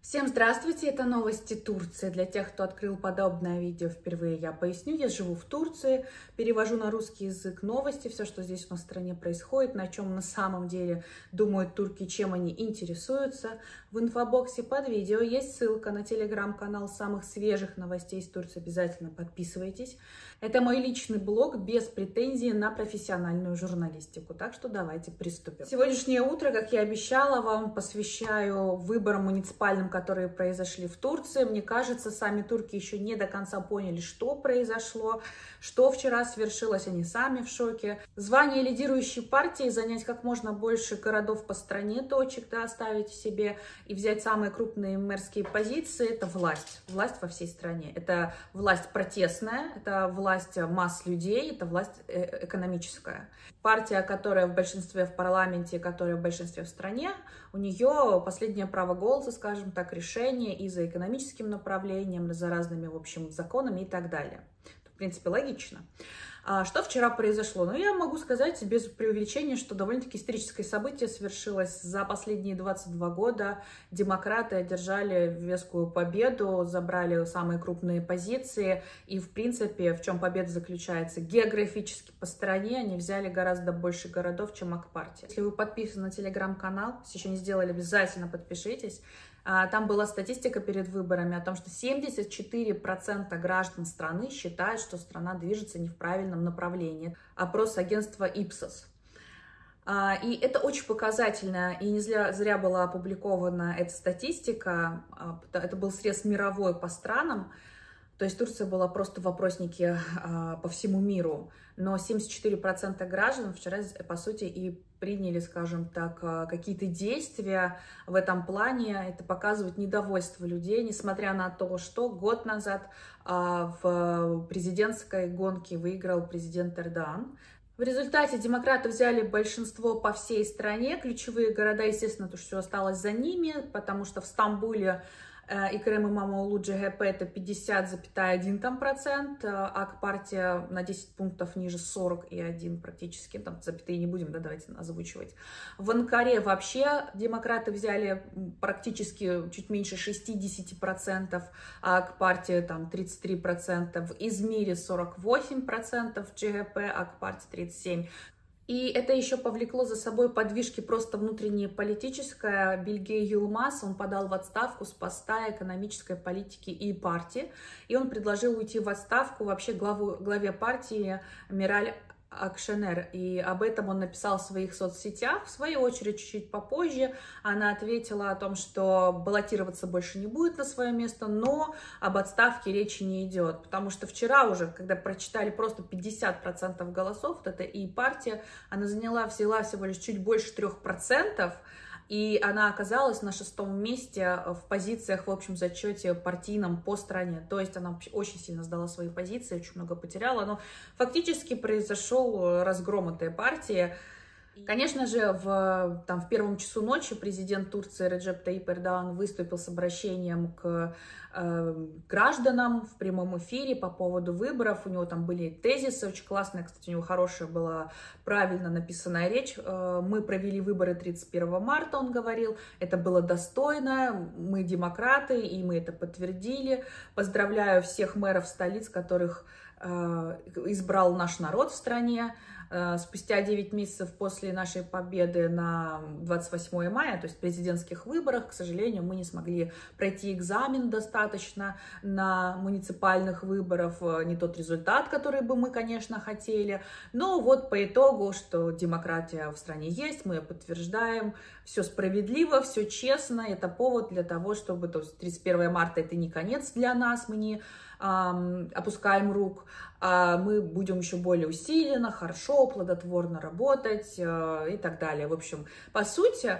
Всем здравствуйте, это новости Турции. Для тех, кто открыл подобное видео впервые, я поясню. Я живу в Турции, перевожу на русский язык новости, все, что здесь у нас в стране происходит, на чем на самом деле думают турки, чем они интересуются. В инфобоксе под видео есть ссылка на телеграм-канал самых свежих новостей из Турции. Обязательно подписывайтесь. Это мой личный блог без претензий на профессиональную журналистику. Так что давайте приступим. Сегодняшнее утро, как я обещала, вам посвящаю выборам муниципальным, которые произошли в Турции. Мне кажется, сами турки еще не до конца поняли, что произошло, что вчера свершилось, они сами в шоке. Звание лидирующей партии, занять как можно больше городов по стране, точек, да, оставить себе и взять самые крупные мэрские позиции, это власть. Власть во всей стране. Это власть протестная, это власть масс людей, это власть экономическая. Партия, которая в большинстве в парламенте, которая в большинстве в стране, у нее последнее право голоса, скажем так, решение и за экономическим направлением, за разными, в общем, законами и так далее. В принципе, логично. Что вчера произошло? Ну, я могу сказать без преувеличения, что довольно-таки историческое событие свершилось. За последние 22 года демократы одержали вескую победу, забрали самые крупные позиции. И, в принципе, в чем победа заключается? Географически по стране они взяли гораздо больше городов, чем Ак-партия. Если вы подписаны на телеграм-канал, если еще не сделали, обязательно подпишитесь. Там была статистика перед выборами о том, что 74% граждан страны считают, что страна движется не в правильном направлении. Опрос агентства Ipsos. И это очень показательно, и не зря была опубликована эта статистика. Это был срез мировой по странам. То есть Турция была просто в вопроснике по всему миру. Но 74% граждан вчера, по сути, и приняли, скажем так, какие-то действия в этом плане. Это показывает недовольство людей, несмотря на то, что год назад в президентской гонке выиграл президент Эрдоган. В результате демократы взяли большинство по всей стране. Ключевые города, естественно, то, что все осталось за ними, потому что в Стамбуле Экрем Имамоğlu ЧГП это 50,1%, Ак-партия на 10 пунктов ниже 40,1 практически, там запятые не будем, да, давайте озвучивать. В Анкаре вообще демократы взяли практически чуть меньше 60%, а Ак-партия там 33%, в Измире 48% ЧГП, Ак-партия 37%. И это еще повлекло за собой подвижки просто внутренние политическое. Билге Юлмаз, он подал в отставку с поста экономической политики и партии. И он предложил уйти в отставку вообще главе партии Мираль Акшенер. И об этом он написал в своих соцсетях. В свою очередь, чуть-чуть попозже, она ответила о том, что баллотироваться больше не будет на свое место, но об отставке речи не идет. Потому что вчера уже, когда прочитали просто 50% голосов, вот эта и партия, она взяла всего лишь чуть больше 3%. И она оказалась на 6-м месте в позициях в общем зачете партийном по стране. То есть она очень сильно сдала свои позиции, очень много потеряла. Но фактически произошел разгром этой партии. Конечно же, в первом часу ночи президент Турции Реджеп Таyyip Эрдоган выступил с обращением к гражданам в прямом эфире по поводу выборов. У него там были тезисы очень классные. Кстати, у него хорошая была правильно написанная речь. Мы провели выборы 31 марта, он говорил. Это было достойно. Мы демократы, и мы это подтвердили. Поздравляю всех мэров столиц, которых избрал наш народ в стране. Спустя 9 месяцев после нашей победы на 28 мая, то есть президентских выборах, к сожалению, мы не смогли пройти экзамен достаточно на муниципальных выборах, не тот результат, который бы мы, конечно, хотели. Но вот по итогу, что демократия в стране есть, мы ее подтверждаем, все справедливо, все честно, это повод для того, чтобы, то есть 31 марта это не конец для нас, мы не опускаем рук, мы будем еще более усиленно, хорошо, плодотворно работать и так далее. В общем, по сути,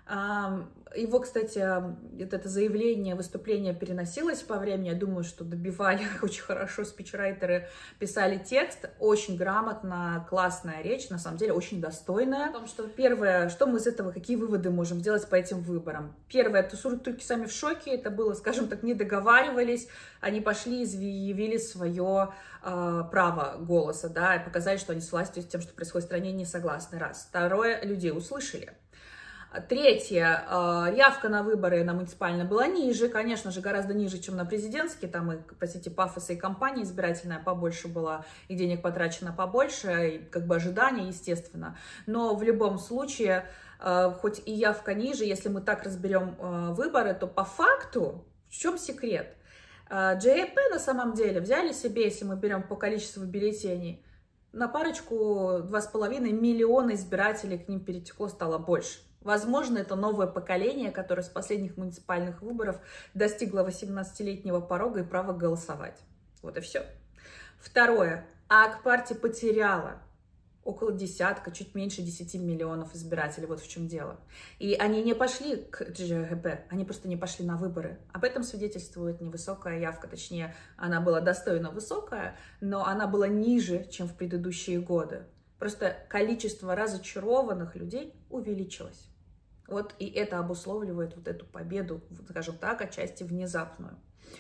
его, кстати, это заявление, выступление переносилось по времени. Я думаю, что добивали очень хорошо, спичрайтеры писали текст. Очень грамотно, классная речь, на самом деле очень достойная. Потому что первое, что мы из этого, какие выводы можем сделать по этим выборам? Первое, турки сами в шоке, это было, скажем так, не договаривались. Они пошли и заявили свое право голоса, да, и показали, что они с властью, с тем, что происходит в стране, не согласны. Раз. Второе, людей услышали. Третье, явка на выборы на муниципальные была ниже, конечно же, гораздо ниже, чем на президентские, там и, простите, пафоса и кампания избирательная побольше была, и денег потрачено побольше, и как бы ожидания, естественно. Но в любом случае, хоть и явка ниже, если мы так разберем выборы, то по факту, в чем секрет? ДЖП на самом деле взяли себе, если мы берем по количеству бюллетеней, на парочку 2,5 миллиона избирателей к ним перетекло, стало больше. Возможно, это новое поколение, которое с последних муниципальных выборов достигло 18-летнего порога и права голосовать. Вот и все. Второе. Ак-партия потеряла около десятка, чуть меньше 10 миллионов избирателей. Вот в чем дело. И они не пошли к ДЖГП, они просто не пошли на выборы. Об этом свидетельствует невысокая явка, точнее, она была достойно высокая, но она была ниже, чем в предыдущие годы. Просто количество разочарованных людей увеличилось. Вот и это обусловливает вот эту победу, скажем так, отчасти внезапную.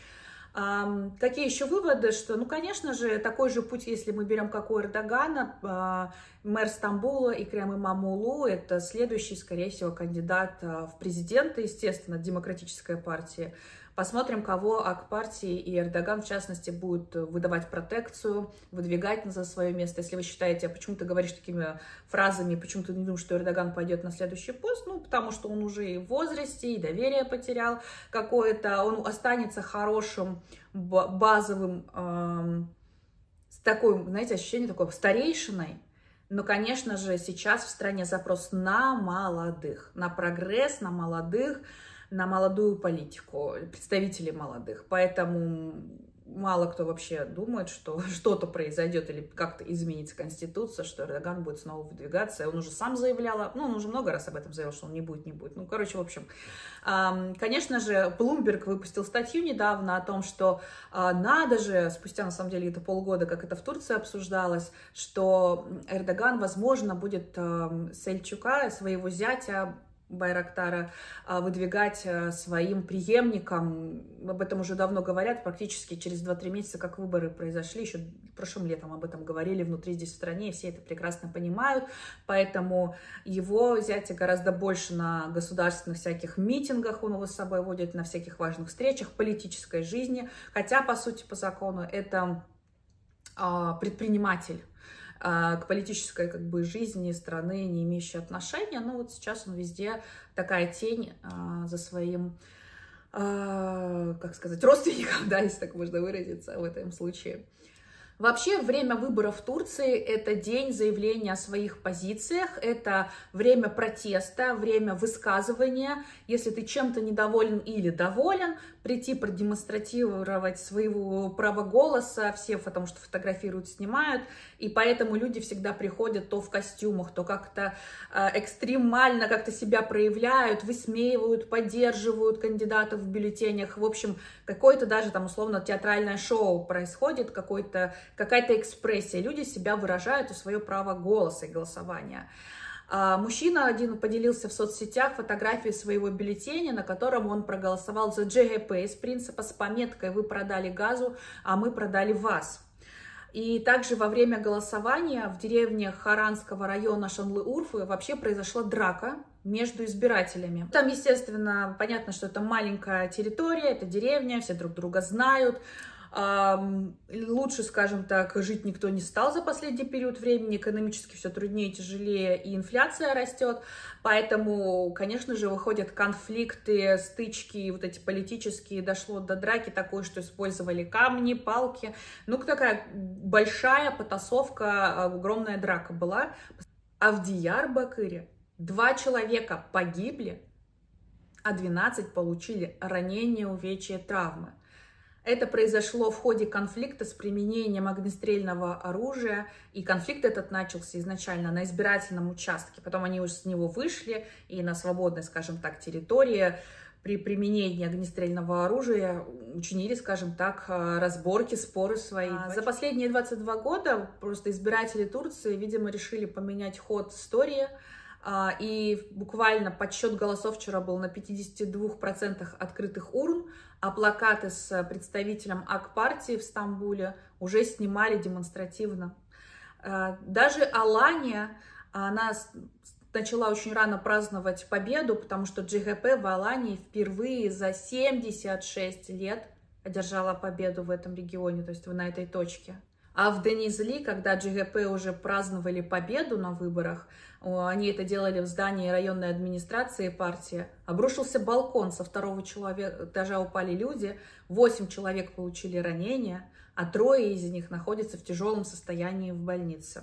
Какие еще выводы? Что, ну, конечно же, такой же путь, если мы берем как у Эрдогана, мэр Стамбула Икрем Имамоглу, это следующий, скорее всего, кандидат в президенты, естественно, демократической партии. Посмотрим, кого Ак-партии и Эрдоган, в частности, будут выдавать протекцию, выдвигать за свое место. Если вы считаете, почему ты говоришь такими фразами, почему ты не думаешь, что Эрдоган пойдет на следующий пост, ну, потому что он уже и в возрасте, и доверие потерял какое-то, он останется хорошим, базовым, с такой, знаете, ощущение такой старейшиной. Но, конечно же, сейчас в стране запрос на молодых, на прогресс, на молодых, на молодую политику, представителей молодых. Поэтому мало кто вообще думает, что что-то произойдет или как-то изменится Конституция, что Эрдоган будет снова выдвигаться. Он уже сам заявлял, ну, он уже много раз об этом заявил, что он не будет. Ну, короче, в общем, конечно же, Bloomberg выпустил статью недавно о том, что надо же, спустя, на самом деле, это полгода, как это в Турции обсуждалось, что Эрдоган, возможно, будет Сельчука, своего зятя, Байрактара, выдвигать своим преемником. Об этом уже давно говорят, практически через 2-3 месяца, как выборы произошли, еще прошлым летом об этом говорили внутри здесь в стране, и все это прекрасно понимают, поэтому его зятя гораздо больше на государственных всяких митингах он его с собой водит, на всяких важных встречах политической жизни, хотя, по сути, по закону, это предприниматель, к политической как бы жизни страны не имеющие отношения, но вот сейчас он везде такая тень за своим, как сказать, родственником, да, если так можно выразиться в этом случае. Вообще, время выборов в Турции – это день заявления о своих позициях, это время протеста, время высказывания. Если ты чем-то недоволен или доволен, прийти продемонстрировать своего права голоса, все потому что фотографируют, снимают, и поэтому люди всегда приходят то в костюмах, то как-то экстремально как-то себя проявляют, высмеивают, поддерживают кандидатов в бюллетенях. В общем, какое-то даже там условно театральное шоу происходит, какая-то экспрессия. Люди себя выражают, и свое право голоса и голосования. Мужчина один поделился в соцсетях фотографией своего бюллетеня, на котором он проголосовал за ДЖГП из принципа с пометкой «Вы продали газу, а мы продали вас». И также во время голосования в деревне Харанского района Шанлы-Урфы вообще произошла драка между избирателями. Там, естественно, понятно, что это маленькая территория, это деревня, все друг друга знают. Лучше, скажем так, жить никто не стал за последний период времени, экономически все труднее, тяжелее, и инфляция растет, поэтому, конечно же, выходят конфликты, стычки, вот эти политические, дошло до драки такой, что использовали камни, палки, ну, такая большая потасовка, огромная драка была. А в Диярбакыре 2 человека погибли, а 12 получили ранения, увечья, травмы. Это произошло в ходе конфликта с применением огнестрельного оружия, и конфликт этот начался изначально на избирательном участке. Потом они уже с него вышли, и на свободной, скажем так, территории при применении огнестрельного оружия учинили, скажем так, разборки, споры свои. За последние 22 года просто избиратели Турции, видимо, решили поменять ход истории. И буквально подсчет голосов вчера был на 52% открытых урн, а плакаты с представителем Ак-партии в Стамбуле уже снимали демонстративно. Даже Алания, она начала очень рано праздновать победу, потому что ДЖГП в Алании впервые за 76 лет одержала победу в этом регионе, то есть на этой точке. А в Денизли, когда ДЖГП уже праздновали победу на выборах, они это делали в здании районной администрации партии, обрушился балкон, со второго этажа упали люди, 8 человек получили ранения, а 3 из них находятся в тяжелом состоянии в больнице.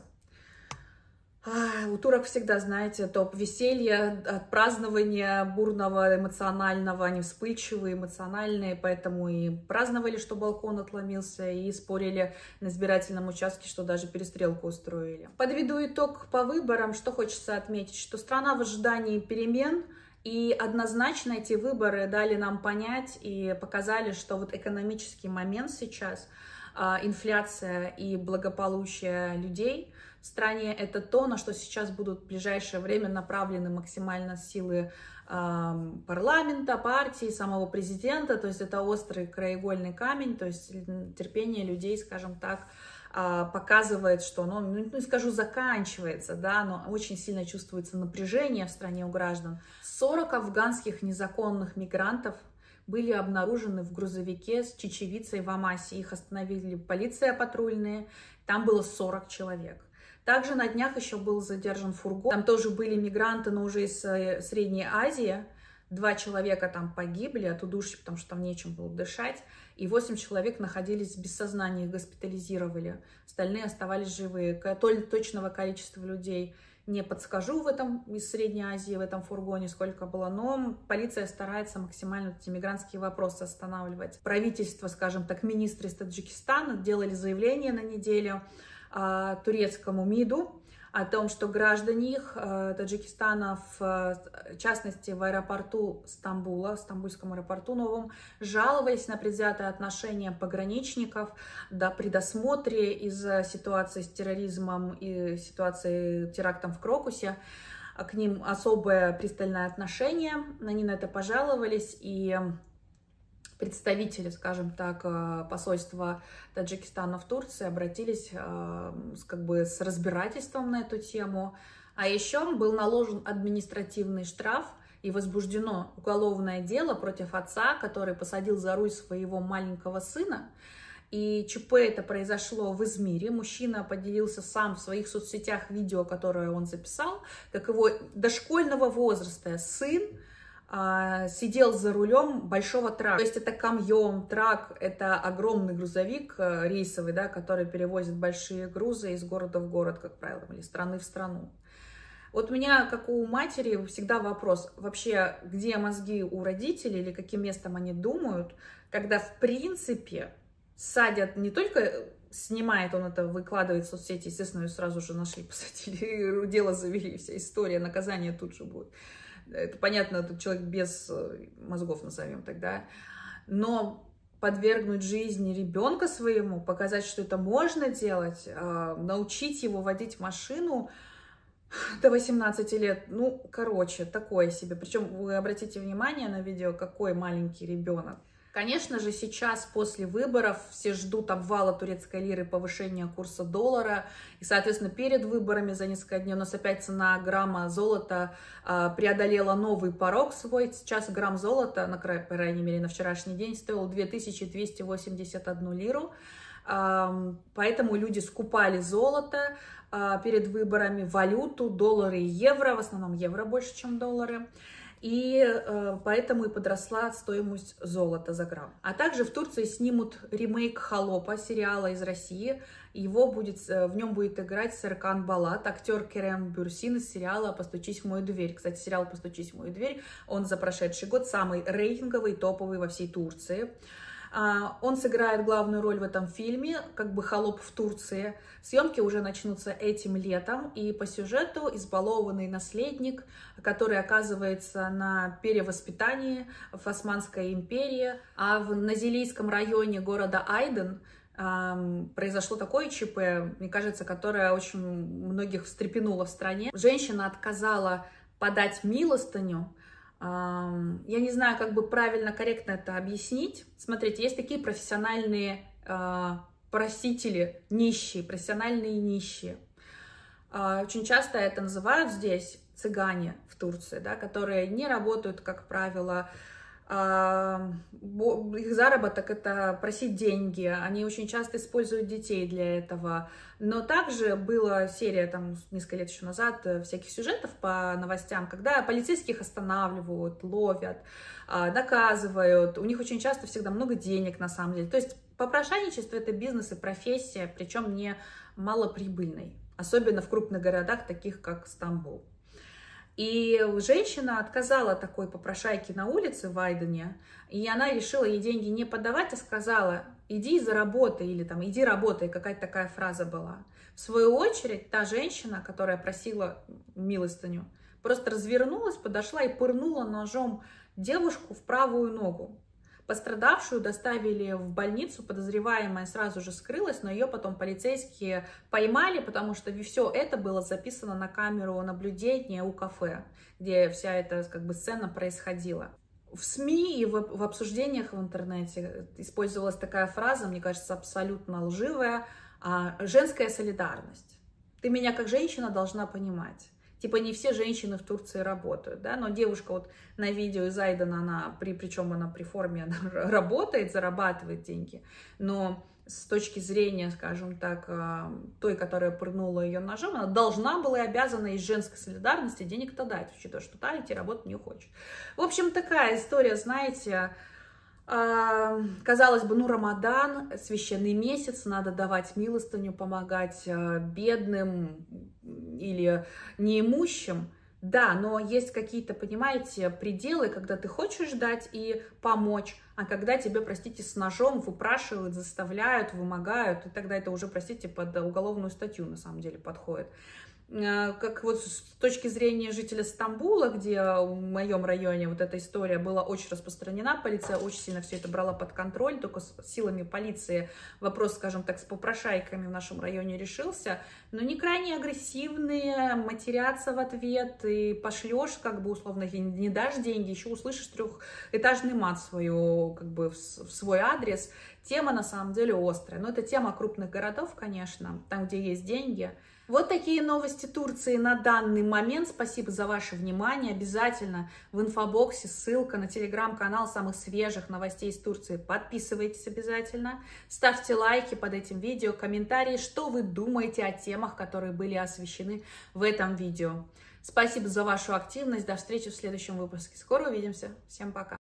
У турок всегда, знаете, топ веселья, от празднования бурного, эмоционального, они вспыльчивые, эмоциональные, поэтому и праздновали, что балкон отломился, и спорили на избирательном участке, что даже перестрелку устроили. Подведу итог по выборам, что хочется отметить, что страна в ожидании перемен, и однозначно эти выборы дали нам понять и показали, что вот экономический момент сейчас, инфляция и благополучие людей в стране, это то, на что сейчас будут в ближайшее время направлены максимально силы парламента, партии, самого президента, то есть это острый краеугольный камень, то есть терпение людей, скажем так, показывает, что, ну, не скажу, заканчивается, да, но очень сильно чувствуется напряжение в стране у граждан. 40 афганских незаконных мигрантов были обнаружены в грузовике с чечевицей в Амасе. Их остановили полиция патрульная, там было 40 человек. Также на днях еще был задержан фургон, там тоже были мигранты, но уже из Средней Азии. 2 человека там погибли от удушья, потому что там нечем было дышать, и 8 человек находились без сознания, их госпитализировали. Остальные оставались живые. Точного количества людей не подскажу в этом из Средней Азии, в этом фургоне, сколько было, но полиция старается максимально эти мигрантские вопросы останавливать. Правительство, скажем так, министры из Таджикистана делали заявление на неделю турецкому МИДу о том, что граждане их Таджикистана, в частности в аэропорту Стамбула, в стамбульском аэропорту новом, жаловались на предвзятое отношение пограничников, при досмотре из-за ситуации с терроризмом и ситуации терактом в Крокусе. К ним особое пристальное отношение, они на это пожаловались, и представители, скажем так, посольства Таджикистана в Турции обратились с разбирательством на эту тему. А еще был наложен административный штраф и возбуждено уголовное дело против отца, который посадил за руль своего маленького сына. И ЧП это произошло в Измире. Мужчина поделился сам в своих соцсетях видео, которое он записал, как его дошкольного возраста сын сидел за рулем большого трака. То есть это камьон, трак, это огромный грузовик рейсовый, да, который перевозит большие грузы из города в город, как правило, или из страны в страну. Вот у меня, как у матери, всегда вопрос, вообще, где мозги у родителей или каким местом они думают, когда, в принципе, садят не только... Снимает он это, выкладывает в соцсети, естественно, ее сразу же нашли, посадили, дело завели, вся история, наказание тут же будет. Это понятно, этот человек без мозгов, назовем тогда. Но подвергнуть жизни ребенка своему, показать, что это можно делать, научить его водить машину до 18 лет, ну, короче, такое себе. Причем вы обратите внимание на видео, какой маленький ребенок. Конечно же, сейчас, после выборов, все ждут обвала турецкой лиры, повышения курса доллара. И, соответственно, перед выборами за несколько дней у нас опять цена грамма золота преодолела новый порог свой. Сейчас грамм золота, по крайней мере, на вчерашний день, стоил 2281 лиру. Поэтому люди скупали золото перед выборами, валюту, доллары и евро. В основном евро больше, чем доллары. И поэтому и подросла стоимость золота за грамм. А также в Турции снимут ремейк «Холопа», сериала из России. В нем будет играть Серкан Балат, актер Керем Бюрсин из сериала «Постучись в мою дверь». Кстати, сериал «Постучись в мою дверь», он за прошедший год самый рейтинговый, топовый во всей Турции. Он сыграет главную роль в этом фильме, как бы холоп в Турции. Съемки уже начнутся этим летом, и по сюжету избалованный наследник, который оказывается на перевоспитании в Османской империи, а в Назилийском районе города Айден произошло такое ЧП, мне кажется, которое очень многих встрепенуло в стране. Женщина отказала подать милостыню. Я не знаю, как бы правильно, корректно это объяснить. Смотрите, есть такие профессиональные просители, нищие, профессиональные нищие. Очень часто это называют здесь цыгане в Турции, да, которые не работают, как правило, их заработок — это просить деньги, они очень часто используют детей для этого. Но также была серия, там, несколько лет еще назад, всяких сюжетов по новостям, когда полицейских останавливают, ловят, наказывают, у них очень часто всегда много денег на самом деле. То есть попрошайничество — это бизнес и профессия, причем не малоприбыльный, особенно в крупных городах, таких как Стамбул. И женщина отказала такой попрошайке на улице в Айдене, и она решила ей деньги не подавать, а сказала: иди заработай, или там иди работай, какая-то такая фраза была. В свою очередь, та женщина, которая просила милостыню, просто развернулась, подошла и пырнула ножом девушку в правую ногу. Пострадавшую доставили в больницу, подозреваемая сразу же скрылась, но ее потом полицейские поймали, потому что все это было записано на камеру наблюдения у кафе, где вся эта как бы сцена происходила. В СМИ и в обсуждениях в интернете использовалась такая фраза, мне кажется, абсолютно лживая: женская солидарность. Ты меня как женщина должна понимать. Типа не все женщины в Турции работают, да, но девушка вот на видео из Айдена, причем она при форме, она работает, зарабатывает деньги, но с точки зрения, скажем так, той, которая пырнула ее ножом, она должна была и обязана из женской солидарности денег-то дать, учитывая, что та идти работать не хочет. В общем, такая история, знаете, казалось бы, ну, Рамадан, священный месяц, надо давать милостыню, помогать бедным или неимущим. Да, но есть какие-то, понимаете, пределы, когда ты хочешь дать и помочь, а когда тебе, простите, с ножом выпрашивают, заставляют, вымогают, и тогда это уже, простите, под уголовную статью на самом деле подходит. Как вот с точки зрения жителя Стамбула, где в моем районе вот эта история была очень распространена, полиция очень сильно все это брала под контроль, только с силами полиции вопрос, скажем так, с попрошайками в нашем районе решился, но не крайне агрессивные, матерятся в ответ, и пошлешь, как бы, условно, не дашь деньги, еще услышишь трехэтажный мат свою, как бы, в свой адрес. Тема на самом деле острая, но это тема крупных городов, конечно, там, где есть деньги. Вот такие новости Турции на данный момент. Спасибо за ваше внимание. Обязательно в инфобоксе ссылка на телеграм-канал самых свежих новостей из Турции. Подписывайтесь обязательно. Ставьте лайки под этим видео, комментарии, что вы думаете о темах, которые были освещены в этом видео. Спасибо за вашу активность. До встречи в следующем выпуске. Скоро увидимся. Всем пока.